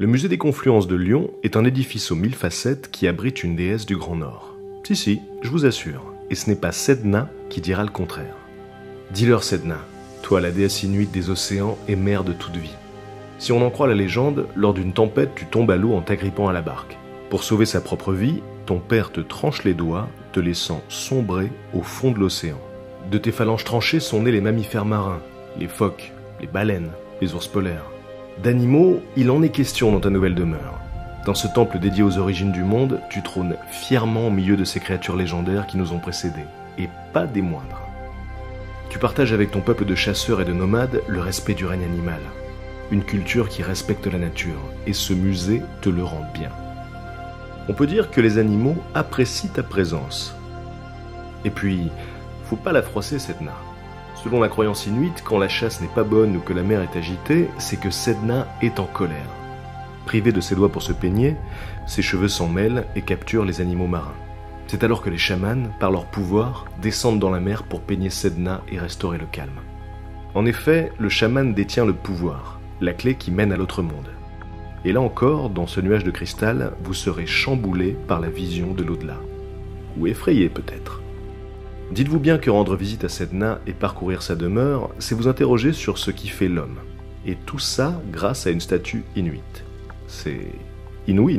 Le musée des Confluences de Lyon est un édifice aux 1000 facettes qui abrite une déesse du Grand Nord. Si, je vous assure, et ce n'est pas Sedna qui dira le contraire. Dis-leur Sedna, toi la déesse inuite des océans et mère de toute vie. Si on en croit la légende, lors d'une tempête tu tombes à l'eau en t'agrippant à la barque. Pour sauver sa propre vie, ton père te tranche les doigts, te laissant sombrer au fond de l'océan. De tes phalanges tranchées sont nés les mammifères marins, les phoques, les baleines, les ours polaires. D'animaux, il en est question dans ta nouvelle demeure. Dans ce temple dédié aux origines du monde, tu trônes fièrement au milieu de ces créatures légendaires qui nous ont précédés, et pas des moindres. Tu partages avec ton peuple de chasseurs et de nomades le respect du règne animal, une culture qui respecte la nature, et ce musée te le rend bien. On peut dire que les animaux apprécient ta présence. Et puis, faut pas la froisser Sedna. Selon la croyance inuite, quand la chasse n'est pas bonne ou que la mer est agitée, c'est que Sedna est en colère. Privé de ses doigts pour se peigner, ses cheveux s'en mêlent et capturent les animaux marins. C'est alors que les chamans, par leur pouvoir, descendent dans la mer pour peigner Sedna et restaurer le calme. En effet, le chaman détient le pouvoir, la clé qui mène à l'autre monde. Et là encore, dans ce nuage de cristal, vous serez chamboulé par la vision de l'au-delà. Ou effrayé peut-être. Dites-vous bien que rendre visite à Sedna et parcourir sa demeure, c'est vous interroger sur ce qui fait l'homme. Et tout ça grâce à une statue inuite. C'est inouï, non ?